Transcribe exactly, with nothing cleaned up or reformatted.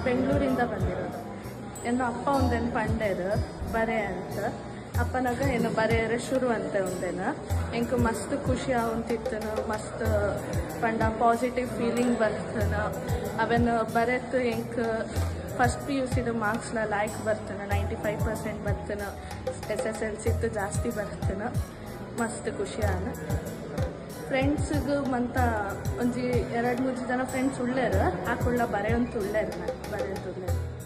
ಬೆಂಗಳೂರಿಂದ ಬಂದಿರೋದು. ಏನು ಅಪ್ಪ ಒಂದೇನು ಪಂಡೇದು ಬರೆ ಅಂತ ಅಪ್ಪನಾಗ ಏನು ಬರೆಯರೆ ಶುರು ಅಂತ ಒಂದೇನ ಎಂಕ್ ಮಸ್ತ್ ಖುಷಿ ಆಗುತ್ತಿತ್ತನ, ಮಸ್ತ್ ಪಂಡ ಪಾಸಿಟಿವ್ ಫೀಲಿಂಗ್ ಬರ್ತನ. ಅವೇನು ಬರೆತು ಎಂಕ್ ಫಸ್ಟ್ ಪಿ ಯು ಸಿದು ಮಾರ್ಕ್ಸ್ನ ಲಾಯ್ಕ್ ಬರ್ತನ, ನೈಂಟಿ ಫೈವ್ ಪರ್ಸೆಂಟ್ ಬರ್ತನ. ಎಸ್ ಎಸ್ ಎಲ್ ಸಿತ್ತು ಜಾಸ್ತಿ ಬರ್ತನ, ಮಸ್ತ್ ಖುಷಿ ಆನ. ಫ್ರೆಂಡ್ಸಿಗೂ ಮಂತ ಒಂಜಿ ಎರಡು ಮೂರು ಜನ ಫ್ರೆಂಡ್ಸ್ ಉಳ್ಳೇರು, ಆ ಕುಳ್ಳ ಬರೆಯೊಂದು ಉಳ್ಳೇರು ನಾನು ಬರೆಯಂತ ಉಳ್ಳೇರು.